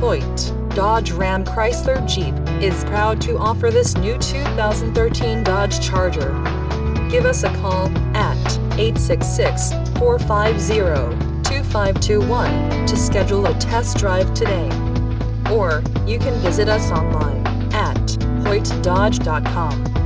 Hoyte, Dodge Ram Chrysler Jeep, is proud to offer this new 2013 Dodge Charger. Give us a call at 866-450-2521 to schedule a test drive today. Or you can visit us online at hoytedodge.com.